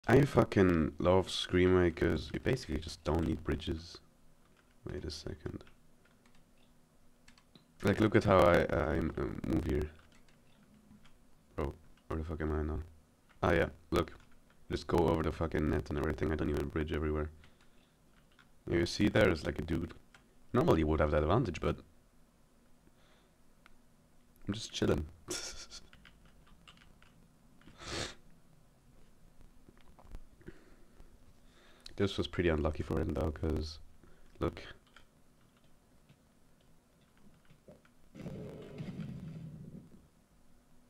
I fucking love screamway because you basically just don't need bridges. Wait a second. Like, look at how I move here. Bro, where the fuck am I now? Ah, yeah, look. Just go over the fucking net and everything. I don't even bridge everywhere. You see there's like a dude. Normally you would have that advantage, but I'm just chilling. This was pretty unlucky for him though, because look,